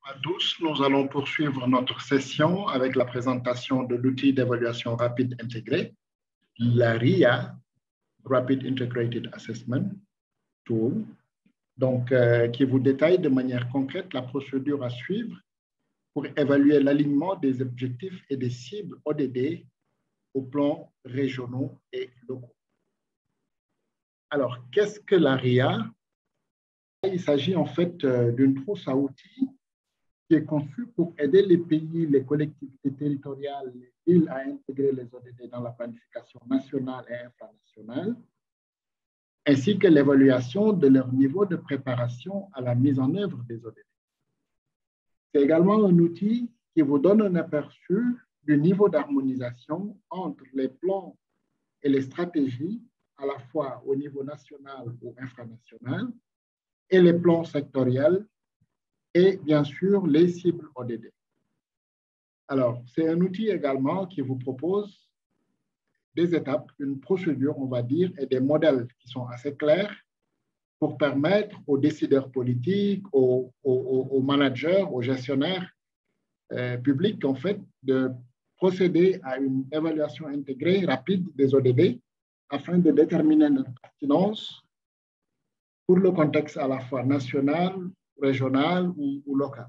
À tous, nous allons poursuivre notre session avec la présentation de l'outil d'évaluation rapide intégré, la RIA, Rapid Integrated Assessment Tool, donc qui vous détaille de manière concrète la procédure à suivre pour évaluer l'alignement des objectifs et des cibles ODD au plan régionaux et locaux. Alors, qu'est-ce que la RIA? Il s'agit en fait d'une trousse à outils qui est conçue pour aider les pays, les collectivités territoriales, les villes à intégrer les ODD dans la planification nationale et infranationale, ainsi que l'évaluation de leur niveau de préparation à la mise en œuvre des ODD. C'est également un outil qui vous donne un aperçu du niveau d'harmonisation entre les plans et les stratégies, à la fois au niveau national ou infranational, et les plans sectoriels, et bien sûr les cibles ODD. Alors, c'est un outil également qui vous propose des étapes, une procédure, on va dire, et des modèles qui sont assez clairs pour permettre aux décideurs politiques, aux managers, aux gestionnaires publics, en fait, de procéder à une évaluation intégrée rapide des ODD afin de déterminer leur pertinence pour le contexte à la fois national, régional ou local.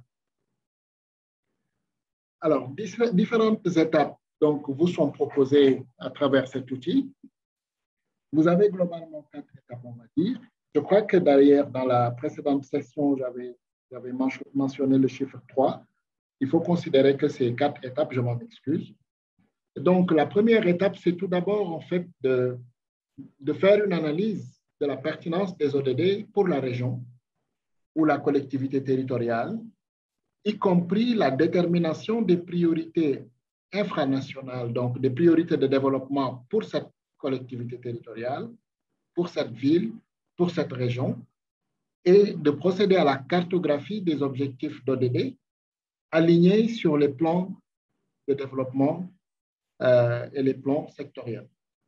Alors, différentes étapes donc, vous sont proposées à travers cet outil. Vous avez globalement 4 étapes, on va dire. Je crois que d'ailleurs, dans la précédente session, j'avais mentionné le chiffre 3. Il faut considérer que c'est 4 étapes, je m'en excuse. Donc, la première étape, c'est tout d'abord, en fait, de faire une analyse de la pertinence des ODD pour la région ou la collectivité territoriale, y compris la détermination des priorités infranationales, donc des priorités de développement pour cette collectivité territoriale, pour cette ville, pour cette région, et de procéder à la cartographie des objectifs d'ODD alignés sur les plans de développement et les plans sectoriels.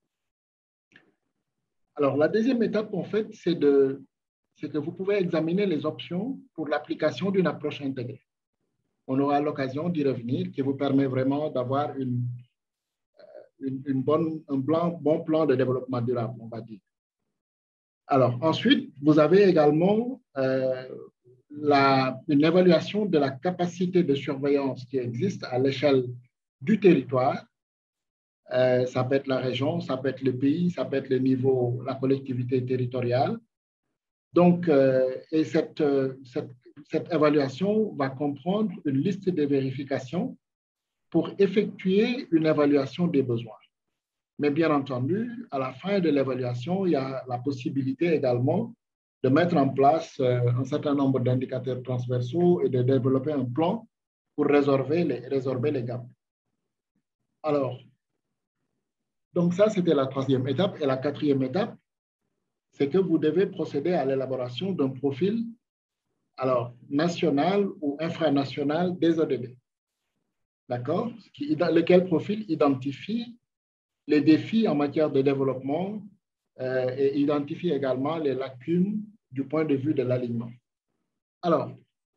Alors, la deuxième étape, en fait, c'est que vous pouvez examiner les options pour l'application d'une approche intégrée. On aura l'occasion d'y revenir, qui vous permet vraiment d'avoir un bon plan de développement durable, on va dire. Alors, ensuite, vous avez également une évaluation de la capacité de surveillance qui existe à l'échelle du territoire. Ça peut être la région, ça peut être le pays, ça peut être le niveau, la collectivité territoriale. Donc, et cette évaluation va comprendre une liste de vérifications pour effectuer une évaluation des besoins. Mais bien entendu, à la fin de l'évaluation, il y a la possibilité également de mettre en place un certain nombre d'indicateurs transversaux et de développer un plan pour résorber les gaps. Alors, donc ça, c'était la troisième étape. Et la quatrième étape, c'est que vous devez procéder à l'élaboration d'un profil national ou infranational des ODD. D'accord? Lequel profil identifie les défis en matière de développement et identifie également les lacunes du point de vue de l'alignement. Alors,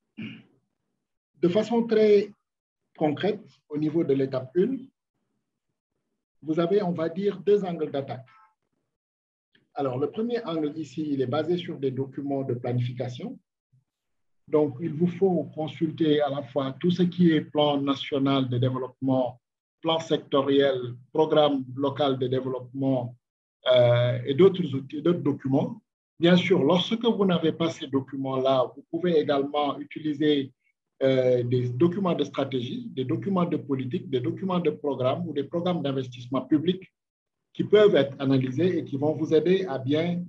de façon très concrète, au niveau de l'étape 1, vous avez, on va dire, 2 angles d'attaque. Alors, le premier angle ici, il est basé sur des documents de planification. Donc, il vous faut consulter à la fois tout ce qui est plan national de développement, plan sectoriel, programme local de développement et d'autres outils, d'autres documents. Bien sûr, lorsque vous n'avez pas ces documents-là, vous pouvez également utiliser des documents de stratégie, des documents de politique, des documents de programme ou des programmes d'investissement public qui peuvent être analysés et qui vont vous aider à bien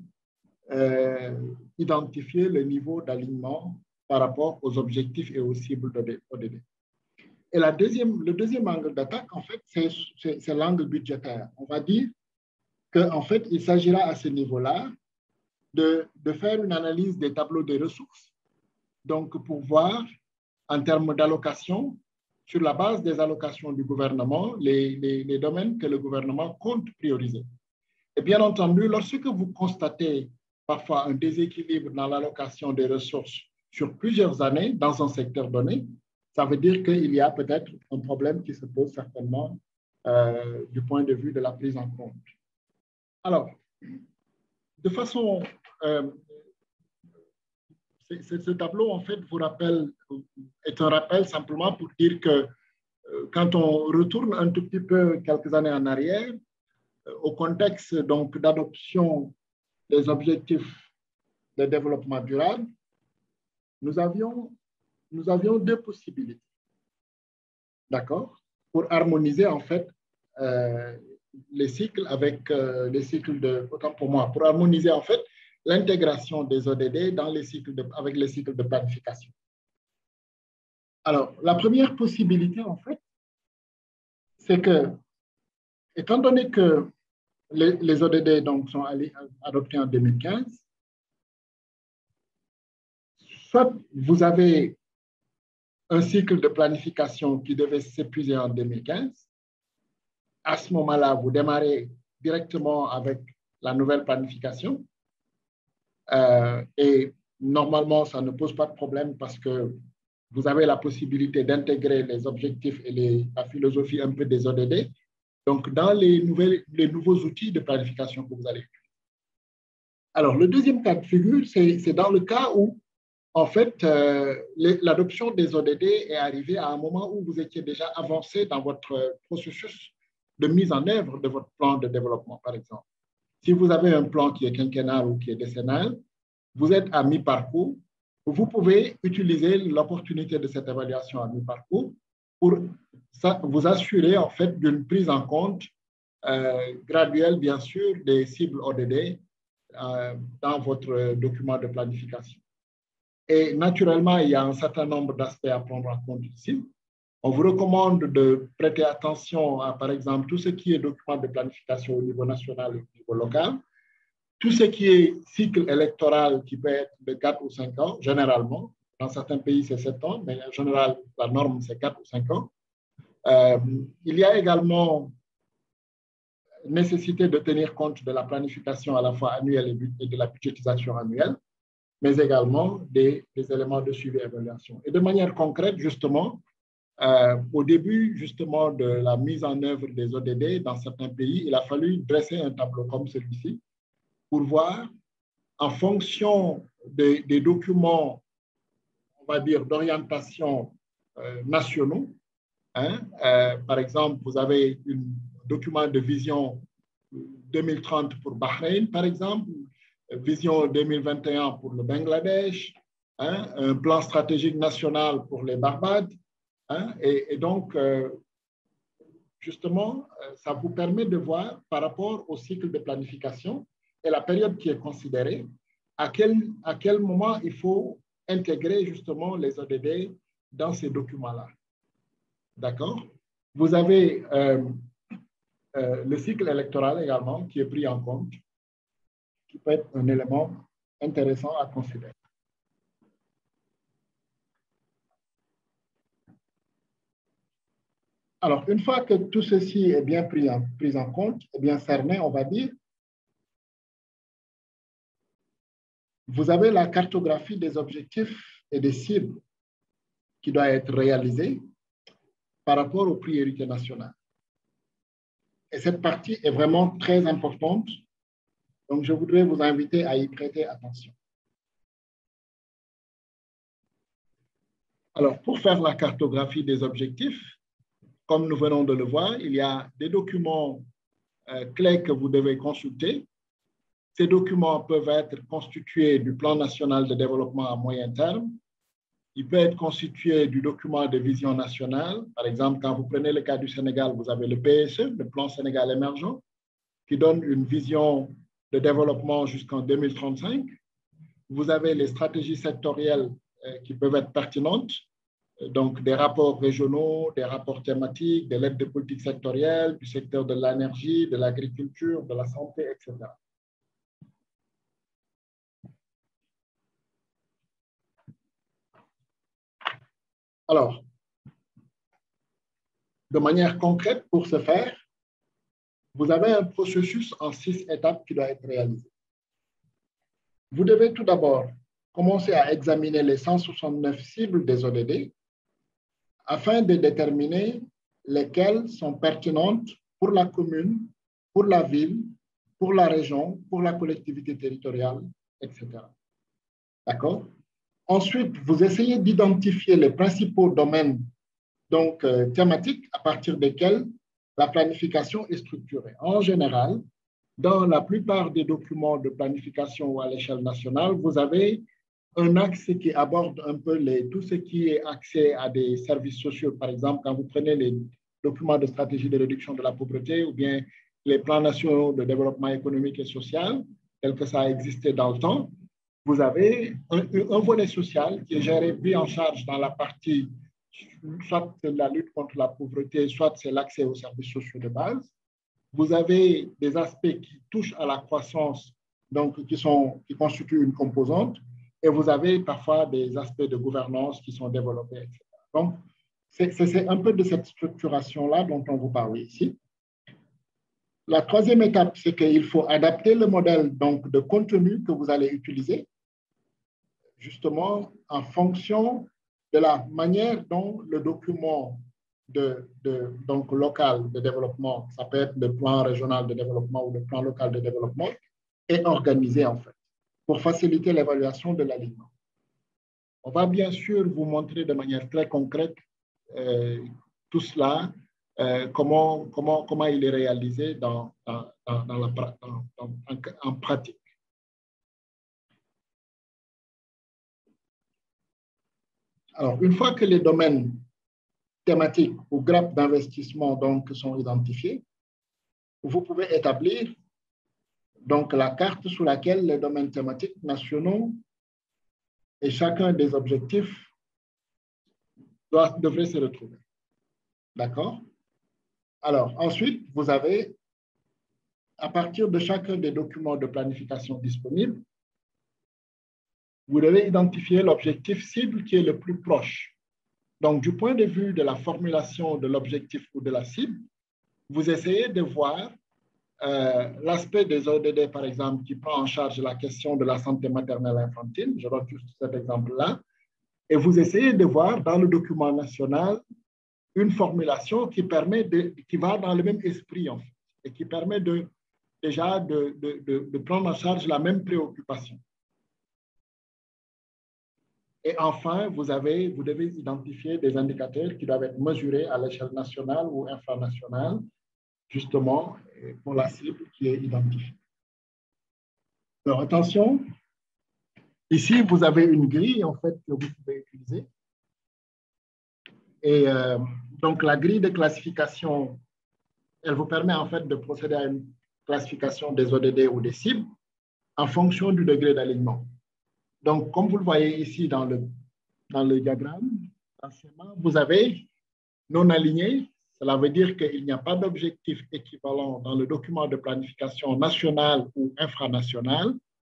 identifier le niveau d'alignement par rapport aux objectifs et aux cibles d'ODD. Et le deuxième angle d'attaque, en fait, c'est l'angle budgétaire. On va dire qu'en fait, il s'agira à ce niveau-là de faire une analyse des tableaux de ressources, donc pour voir en termes d'allocation, sur la base des allocations du gouvernement, les domaines que le gouvernement compte prioriser. Et bien entendu, lorsque vous constatez parfois un déséquilibre dans l'allocation des ressources sur plusieurs années dans un secteur donné, ça veut dire qu'il y a peut-être un problème qui se pose certainement du point de vue de la prise en compte. Alors, de façon... ce tableau, en fait, vous rappelle, est un rappel simplement pour dire que quand on retourne un tout petit peu quelques années en arrière, au contexte donc d'adoption des objectifs de développement durable, nous avions deux possibilités, d'accord, pour harmoniser en fait les cycles avec les cycles de, autant pour moi, pour harmoniser en fait l'intégration des ODD dans les cycles avec les cycles de planification. Alors, la première possibilité en fait, c'est que, étant donné que les ODD donc, sont adoptés en 2015, soit vous avez un cycle de planification qui devait s'épuiser en 2015. À ce moment-là, vous démarrez directement avec la nouvelle planification. Et normalement, ça ne pose pas de problème parce que vous avez la possibilité d'intégrer les objectifs et la philosophie un peu des ODD, donc dans les nouveaux outils de planification que vous allez utiliser. Alors, le deuxième cas de figure, c'est dans le cas où, en fait, l'adoption des ODD est arrivée à un moment où vous étiez déjà avancé dans votre processus de mise en œuvre de votre plan de développement, par exemple. Si vous avez un plan qui est quinquennal ou qui est décennal, vous êtes à mi-parcours, vous pouvez utiliser l'opportunité de cette évaluation à mi-parcours pour vous assurer en fait d'une prise en compte graduelle, bien sûr, des cibles ODD dans votre document de planification. Et naturellement, il y a un certain nombre d'aspects à prendre en compte ici. On vous recommande de prêter attention à, par exemple, tout ce qui est document de planification au niveau national et au niveau local, tout ce qui est cycle électoral qui peut être de 4 ou 5 ans, généralement. Dans certains pays, c'est 7 ans, mais en général, la norme, c'est 4 ou 5 ans. Il y a également nécessité de tenir compte de la planification à la fois annuelle et de la budgétisation annuelle, mais également des éléments de suivi et évaluation. Et de manière concrète, justement, au début, justement, de la mise en œuvre des ODD dans certains pays, il a fallu dresser un tableau comme celui-ci pour voir, en fonction des documents, on va dire, d'orientation nationaux, hein, par exemple, vous avez un document de vision 2030 pour Bahreïn, par exemple, vision 2021 pour le Bangladesh, hein, un plan stratégique national pour les Barbades. Hein, et donc, justement, ça vous permet de voir par rapport au cycle de planification et la période qui est considérée, à quel moment il faut intégrer justement les ODD dans ces documents-là. D'accord? Vous avez le cycle électoral également qui est pris en compte, qui peut être un élément intéressant à considérer. Alors, une fois que tout ceci est bien pris en compte, est bien cerné, on va dire, vous avez la cartographie des objectifs et des cibles qui doit être réalisée par rapport aux priorités nationales. Et cette partie est vraiment très importante, donc je voudrais vous inviter à y prêter attention. Alors, pour faire la cartographie des objectifs, comme nous venons de le voir, il y a des documents clés que vous devez consulter. Ces documents peuvent être constitués du plan national de développement à moyen terme. Il peut être constitué du document de vision nationale. Par exemple, quand vous prenez le cas du Sénégal, vous avez le PSE, le plan Sénégal émergent, qui donne une vision de développement jusqu'en 2035. Vous avez les stratégies sectorielles qui peuvent être pertinentes, donc des rapports régionaux, des rapports thématiques, des lettres de politique sectorielle, du secteur de l'énergie, de l'agriculture, de la santé, etc. Alors, de manière concrète, pour ce faire, vous avez un processus en 6 étapes qui doit être réalisé. Vous devez tout d'abord commencé à examiner les 169 cibles des ODD afin de déterminer lesquelles sont pertinentes pour la commune, pour la ville, pour la région, pour la collectivité territoriale, etc. D'accord? Ensuite, vous essayez d'identifier les principaux domaines donc, thématiques à partir desquels la planification est structurée. En général, dans la plupart des documents de planification à l'échelle nationale, vous avez un axe qui aborde un peu tout ce qui est accès à des services sociaux. Par exemple, quand vous prenez les documents de stratégie de réduction de la pauvreté ou bien les plans nationaux de développement économique et social, tel que ça a existé dans le temps, vous avez un volet social qui est géré, pris en charge dans la partie, soit c'est la lutte contre la pauvreté, soit c'est l'accès aux services sociaux de base. Vous avez des aspects qui touchent à la croissance, donc qui constituent une composante, et vous avez parfois des aspects de gouvernance qui sont développés, etc. Donc, c'est un peu de cette structuration-là dont on vous parlait ici. La troisième étape, c'est qu'il faut adapter le modèle donc, de contenu que vous allez utiliser, justement en fonction de la manière dont le document donc local de développement, ça peut être le plan régional de développement ou le plan local de développement, est organisé en fait, pour faciliter l'évaluation de l'alignement. On va bien sûr vous montrer de manière très concrète tout cela, comment il est réalisé en pratique. Alors, une fois que les domaines thématiques ou grappes d'investissement donc sont identifiés, vous pouvez établir donc la carte sous laquelle les domaines thématiques nationaux et chacun des objectifs devrait se retrouver. D'accord? Alors, ensuite, vous avez, à partir de chacun des documents de planification disponibles, vous devez identifier l'objectif cible qui est le plus proche. Donc, du point de vue de la formulation de l'objectif ou de la cible, vous essayez de voir l'aspect des ODD, par exemple, qui prend en charge la question de la santé maternelle et infantile. Je donne juste cet exemple-là. Et vous essayez de voir dans le document national une formulation qui va dans le même esprit, en fait, et qui permet déjà de prendre en charge la même préoccupation. Et enfin, vous devez identifier des indicateurs qui doivent être mesurés à l'échelle nationale ou infranationale, justement, pour la cible qui est identifiée. Alors, attention, ici, vous avez une grille, en fait, que vous pouvez utiliser. Et donc, la grille de classification, elle vous permet, en fait, de procéder à une classification des ODD ou des cibles en fonction du degré d'alignement. Donc, comme vous le voyez ici dans le diagramme, vous avez non aligné. Cela veut dire qu'il n'y a pas d'objectif équivalent dans le document de planification national ou infranational.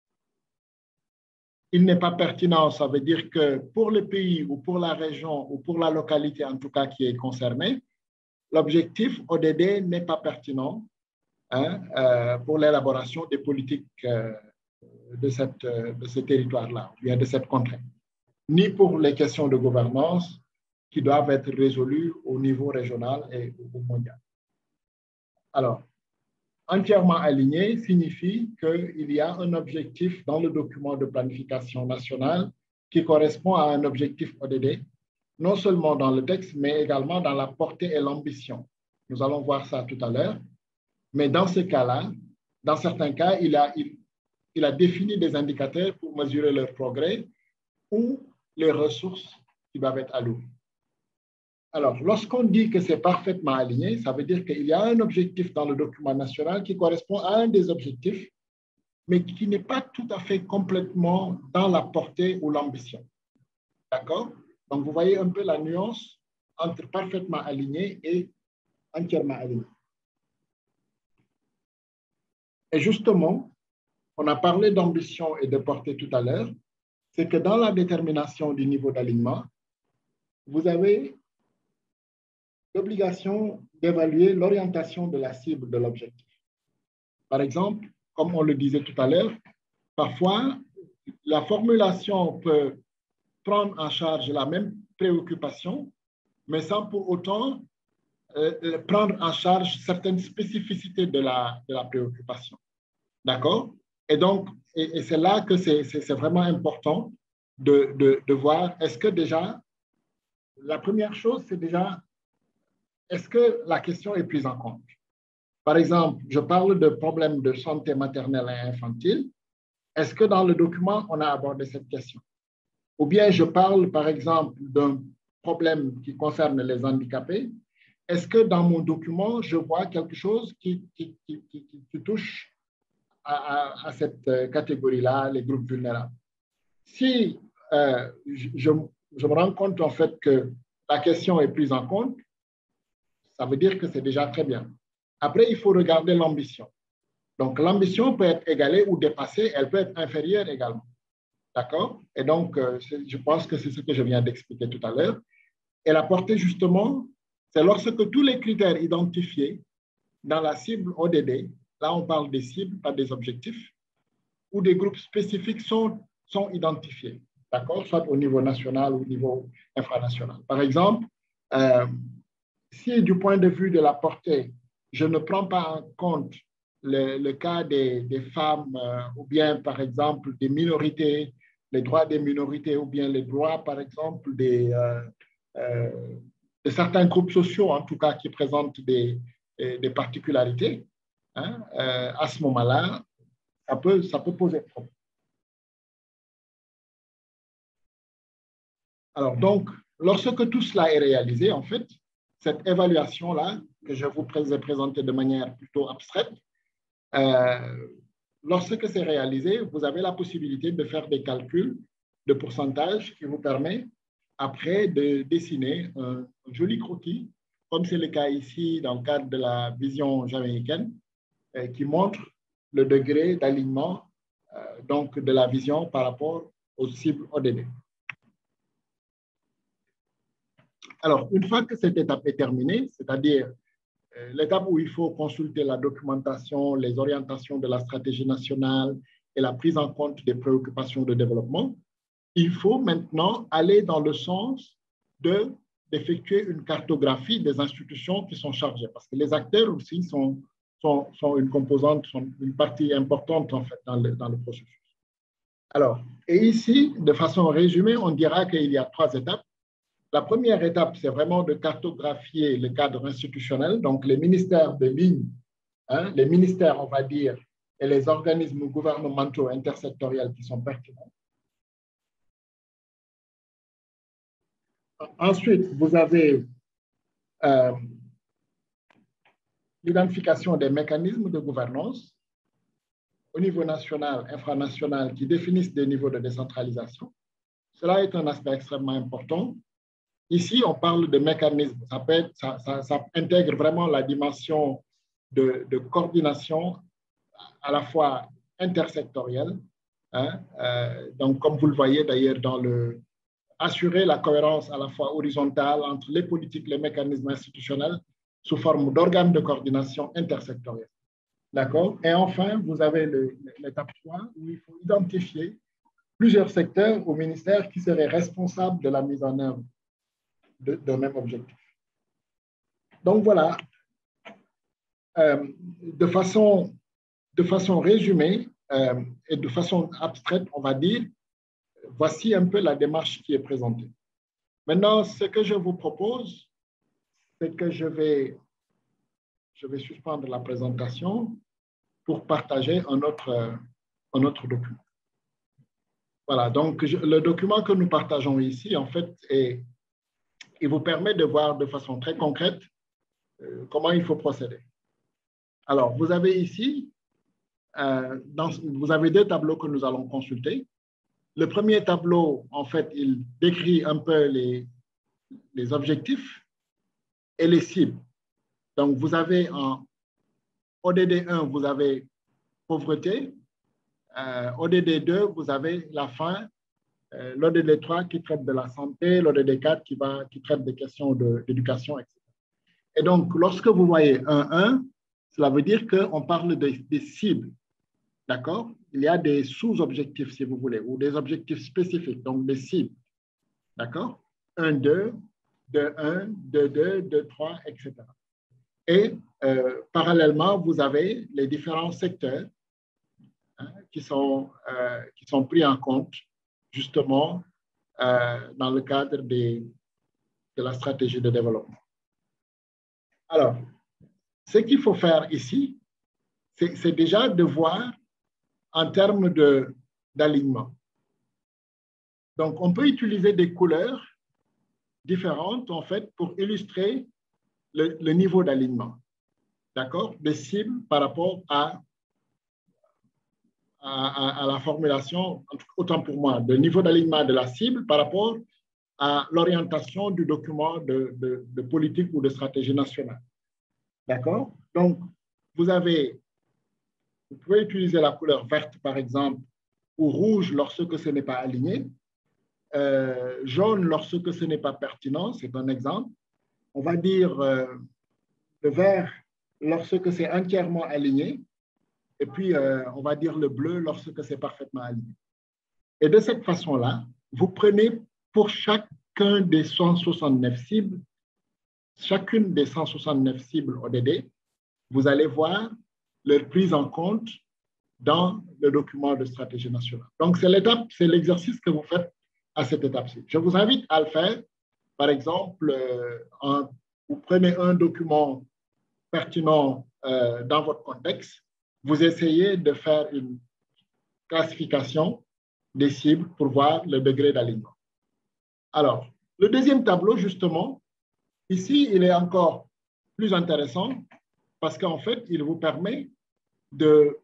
Il n'est pas pertinent, ça veut dire que pour le pays ou pour la région ou pour la localité en tout cas qui est concernée, l'objectif ODD n'est pas pertinent pour l'élaboration des politiques de ce territoire-là, ou bien de cette contrainte, ni pour les questions de gouvernance qui doivent être résolues au niveau régional et au mondial. Alors, entièrement aligné signifie qu'il y a un objectif dans le document de planification nationale qui correspond à un objectif ODD, non seulement dans le texte, mais également dans la portée et l'ambition. Nous allons voir ça tout à l'heure. Mais dans ce cas-là, dans certains cas, il a défini des indicateurs pour mesurer leur progrès ou les ressources qui doivent être allouées. Alors, lorsqu'on dit que c'est parfaitement aligné, ça veut dire qu'il y a un objectif dans le document national qui correspond à un des objectifs, mais qui n'est pas tout à fait complètement dans la portée ou l'ambition. D'accord? Donc, vous voyez un peu la nuance entre parfaitement aligné et entièrement aligné. Et justement, on a parlé d'ambition et de portée tout à l'heure, c'est que dans la détermination du niveau d'alignement, vous avez l'obligation d'évaluer l'orientation de la cible de l'objectif. Par exemple, comme on le disait tout à l'heure, parfois, la formulation peut prendre en charge la même préoccupation, mais sans pour autant prendre en charge certaines spécificités de la préoccupation. D'accord? Et donc, et c'est là que c'est vraiment important de voir, est-ce que déjà, la première chose, c'est déjà, est-ce que la question est prise en compte? Par exemple, je parle de problèmes de santé maternelle et infantile. Est-ce que dans le document, on a abordé cette question? Ou bien je parle, par exemple, d'un problème qui concerne les handicapés. Est-ce que dans mon document, je vois quelque chose qui touche à cette catégorie-là, les groupes vulnérables? Si je me rends compte en fait que la question est prise en compte, ça veut dire que c'est déjà très bien. Après, il faut regarder l'ambition. Donc, l'ambition peut être égalée ou dépassée, elle peut être inférieure également. D'accord? Et donc, je pense que c'est ce que je viens d'expliquer tout à l'heure. Et la portée, justement, c'est lorsque tous les critères identifiés dans la cible ODD, là on parle des cibles, pas des objectifs, ou des groupes spécifiques sont identifiés, d'accord? Soit au niveau national ou au niveau infranational. Par exemple, si du point de vue de la portée, je ne prends pas en compte le cas des femmes ou bien, par exemple, des minorités, les droits des minorités ou bien les droits, par exemple, de certains groupes sociaux, en tout cas, qui présentent des particularités, hein, à ce moment-là, ça peut poser problème. Alors, donc, lorsque tout cela est réalisé, en fait, cette évaluation-là, que je vous ai présentée de manière plutôt abstraite, lorsque c'est réalisé, vous avez la possibilité de faire des calculs de pourcentage qui vous permet après de dessiner un joli croquis, comme c'est le cas ici dans le cadre de la vision jamaïcaine, qui montre le degré d'alignement donc de la vision par rapport aux cibles ODD. Alors, une fois que cette étape est terminée, c'est-à-dire l'étape où il faut consulter la documentation, les orientations de la stratégie nationale et la prise en compte des préoccupations de développement, il faut maintenant aller dans le sens d'effectuer une cartographie des institutions qui sont chargées, parce que les acteurs aussi sont une composante, sont une partie importante en fait dans le processus. Alors, et ici, de façon résumée, on dira qu'il y a 3 étapes. La première étape, c'est vraiment de cartographier le cadre institutionnel, donc les ministères de ligne, hein, les ministères, on va dire, et les organismes gouvernementaux intersectoriels qui sont pertinents. Ensuite, vous avez l'identification des mécanismes de gouvernance au niveau national, infranational, qui définissent des niveaux de décentralisation. Cela est un aspect extrêmement important. Ici, on parle de mécanismes. Ça intègre vraiment la dimension de coordination à la fois intersectorielle. Hein, donc, comme vous le voyez d'ailleurs dans assurer la cohérence à la fois horizontale entre les politiques, les mécanismes institutionnels sous forme d'organes de coordination intersectorielle. D'accord? Et enfin, vous avez l'étape 3 où il faut identifier plusieurs secteurs au ministère qui seraient responsables de la mise en œuvre d'un même objectif. Donc voilà, de façon résumée et de façon abstraite, on va dire, voici un peu la démarche qui est présentée. Maintenant, ce que je vous propose, c'est que je vais suspendre la présentation pour partager un autre document. Voilà, donc le document que nous partageons ici, en fait, il vous permet de voir de façon très concrète comment il faut procéder. Alors, vous avez ici, vous avez 2 tableaux que nous allons consulter. Le premier tableau, en fait, il décrit un peu les objectifs et les cibles. Donc, vous avez en ODD 1, vous avez pauvreté. ODD 2, vous avez la faim. L'ODD 3 qui traite de la santé. L'ODD 4 qui traite des questions d'éducation, etc. Et donc, lorsque vous voyez 1-1, cela veut dire qu'on parle des cibles. D'accord? il y a des sous-objectifs, si vous voulez, ou des objectifs spécifiques, donc des cibles. D'accord? 1, 2, 2, 1, 2, 2, 2, 3, etc. Et parallèlement, vous avez les différents secteurs qui sont pris en compte justement dans le cadre de la stratégie de développement. Alors, ce qu'il faut faire ici, c'est déjà de voir en termes d'alignement. Donc, on peut utiliser des couleurs différentes, en fait, pour illustrer le niveau d'alignement, d'accord, des cibles par rapport à la formulation, autant pour moi, le niveau d'alignement de la cible par rapport à l'orientation du document de politique ou de stratégie nationale. D'accord? Donc, vous pouvez utiliser la couleur verte, par exemple, ou rouge lorsque ce n'est pas aligné, jaune lorsque ce n'est pas pertinent, c'est un exemple. On va dire le vert lorsque c'est entièrement aligné, et puis on va dire le bleu lorsque c'est parfaitement aligné. Et de cette façon-là, vous prenez pour chacun des 169 cibles, chacune des 169 cibles ODD, vous allez voir leur prise en compte dans le document de stratégie nationale. Donc, c'est l'exercice que vous faites à cette étape-ci. Je vous invite à le faire. Par exemple, vous prenez un document pertinent dans votre contexte, vous essayez de faire une classification des cibles pour voir le degré d'alignement. Alors, le deuxième tableau, justement, ici, il est encore plus intéressant parce qu'en fait, il vous permet de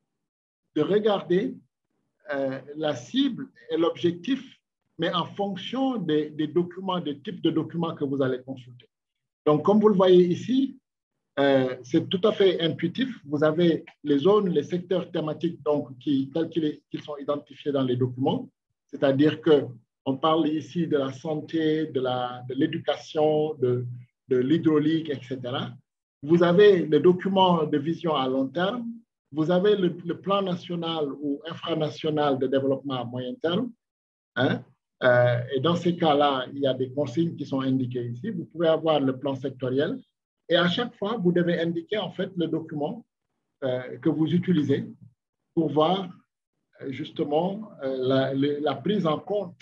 regarder la cible et l'objectif, mais en fonction des documents, des types de documents que vous allez consulter. Donc, comme vous le voyez ici, c'est tout à fait intuitif. Vous avez les zones, les secteurs thématiques donc, tels qu'ils sont identifiés dans les documents, c'est-à-dire qu'on parle ici de la santé, de l'éducation, de l'hydraulique, etc. Vous avez le document de vision à long terme, vous avez le plan national ou infranational de développement à moyen terme. Hein? Et dans ces cas-là, il y a des consignes qui sont indiquées ici. Vous pouvez avoir le plan sectoriel. Et à chaque fois, vous devez indiquer en fait le document que vous utilisez pour voir justement la prise en compte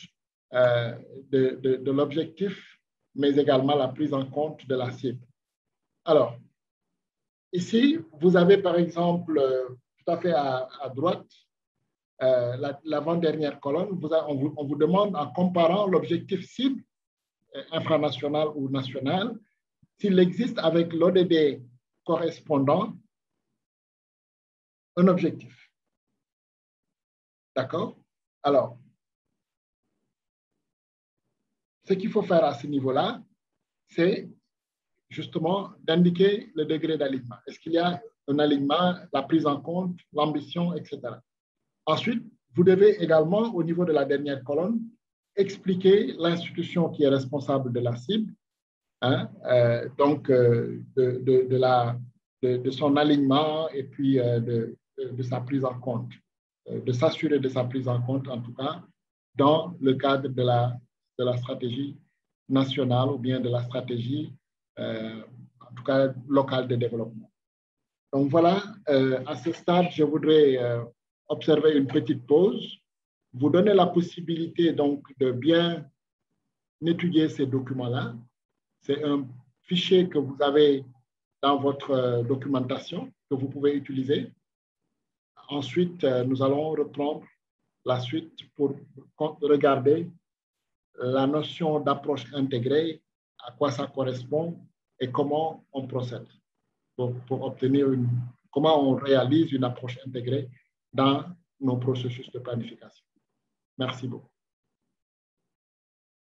de l'objectif, mais également la prise en compte de la cible. Alors, ici, vous avez par exemple, tout à fait à droite, l'avant-dernière colonne, on vous demande en comparant l'objectif cible infranational ou national, s'il existe avec l'ODD correspondant un objectif. D'accord? Alors, ce qu'il faut faire à ce niveau-là, c'est justement d'indiquer le degré d'alignement. Est-ce qu'il y a un alignement, la prise en compte, l'ambition, etc. Ensuite, vous devez également, au niveau de la dernière colonne, expliquer l'institution qui est responsable de la cible, hein, donc de son alignement et puis de sa prise en compte, de s'assurer de sa prise en compte, en tout cas, dans le cadre de la stratégie nationale ou bien de la stratégie, en tout cas, locale de développement. Donc voilà, à ce stade, je voudrais observer une petite pause, vous donner la possibilité donc de bien étudier ces documents-là. C'est un fichier que vous avez dans votre documentation que vous pouvez utiliser. Ensuite, nous allons reprendre la suite pour regarder la notion d'approche intégrée, à quoi ça correspond et comment on procède pour obtenir comment on réalise une approche intégrée dans nos processus de planification. Merci beaucoup.